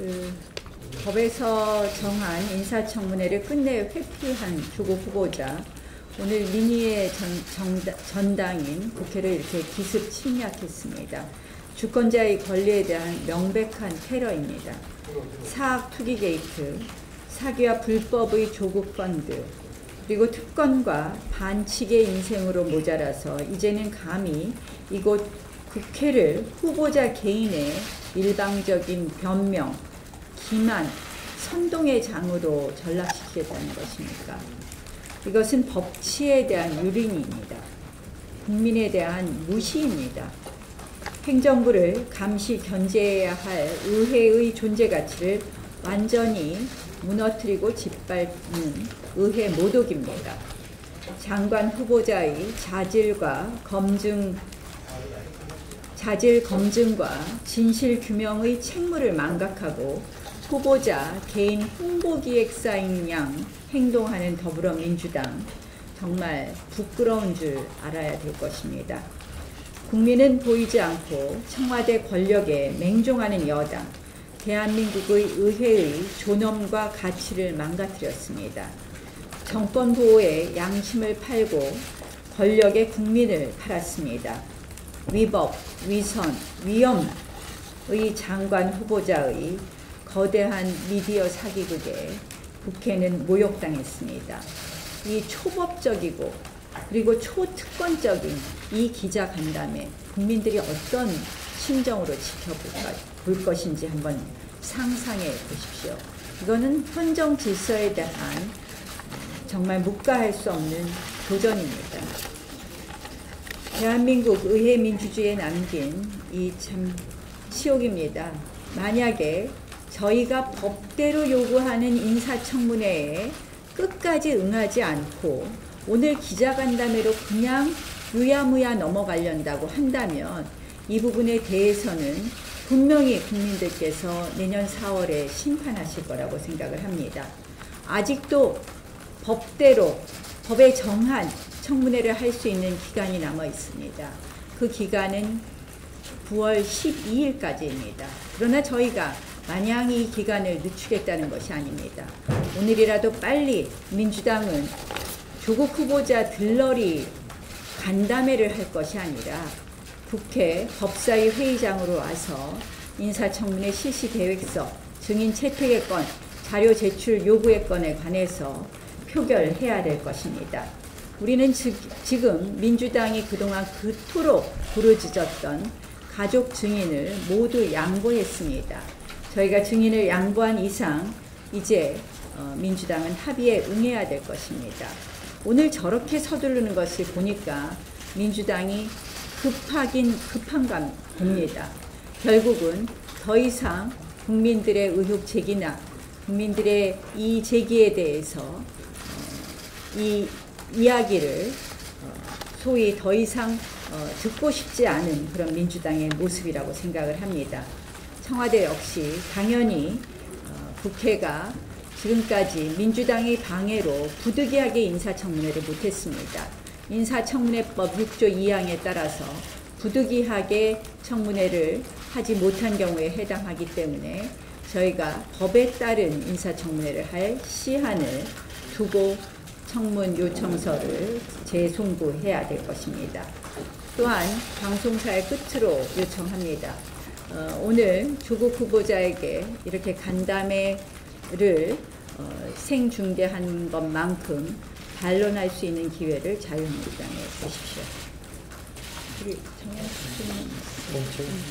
법에서 정한 인사청문회를 끝내 회피한 조국 후보자, 오늘 민의의 전당인 국회를 이렇게 기습 침략했습니다. 주권자의 권리에 대한 명백한 테러입니다. 사학 투기 게이트, 사기와 불법의 조국 펀드, 그리고 특권과 반칙의 인생으로 모자라서 이제는 감히 이곳 국회를 후보자 개인의 일방적인 변명, 기만, 선동의 장으로 전락시키겠다는 것입니까? 이것은 법치에 대한 유린입니다. 국민에 대한 무시입니다. 행정부를 감시 견제해야 할 의회의 존재 가치를 완전히 무너뜨리고 짓밟는 의회 모독입니다. 장관 후보자의 자질 검증과 진실 규명의 책무를 망각하고 후보자 개인 홍보기획사인 양 행동하는 더불어민주당, 정말 부끄러운 줄 알아야 될 것입니다. 국민은 보이지 않고 청와대 권력에 맹종하는 여당, 대한민국의 의회의 존엄과 가치를 망가뜨렸습니다. 정권 보호에 양심을 팔고 권력에 국민을 팔았습니다. 위법, 위선, 위험의 장관 후보자의 거대한 미디어 사기극에 국회는 모욕당했습니다. 이 초법적이고 그리고 초특권적인 이 기자간담회, 국민들이 어떤 심정으로 지켜볼 것인지 한번 상상해 보십시오. 이거는 헌정 질서에 대한 정말 묵과할 수 없는 도전입니다. 대한민국 의회 민주주의에 남긴 이 참 치욕입니다. 만약에 저희가 법대로 요구하는 인사청문회에 끝까지 응하지 않고 오늘 기자간담회로 그냥 유야무야 넘어가려고 한다면 이 부분에 대해서는 분명히 국민들께서 내년 4월에 심판하실 거라고 생각을 합니다. 아직도 법대로 법에 정한 청문회를 할 수 있는 기간이 남아 있습니다. 그 기간은 9월 12일까지입니다. 그러나 저희가 마냥 이 기간을 늦추겠다는 것이 아닙니다. 오늘이라도 빨리 민주당은 조국 후보자 들러리 간담회를 할 것이 아니라 국회 법사위 회의장으로 와서 인사청문회 실시 계획서, 증인 채택의 건, 자료 제출 요구의 건에 관해서 표결해야 될 것입니다. 우리는 지금 민주당이 그동안 그토록 부르짖었던 가족 증인을 모두 양보했습니다. 저희가 증인을 양보한 이상 이제 민주당은 합의에 응해야 될 것입니다. 오늘 저렇게 서두르는 것을 보니까 민주당이 급한가 봅니다. 결국은 더 이상 국민들의 의혹 제기나 국민들의 이 제기에 대해서 이 이야기를 소위 더 이상 듣고 싶지 않은 그런 민주당의 모습이라고 생각을 합니다. 청와대 역시 당연히 국회가 지금까지 민주당의 방해로 부득이하게 인사청문회를 못했습니다. 인사청문회법 6조 2항에 따라서 부득이하게 청문회를 하지 못한 경우에 해당하기 때문에 저희가 법에 따른 인사청문회를 할 시한을 두고 청문 요청서를 재송부해야 될 것입니다. 또한 방송사의 끝으로 요청합니다. 오늘 조국 후보자에게 이렇게 간담회를 생중계한 것만큼 반론할 수 있는 기회를 자유한국당에 주십시오. 우리 정연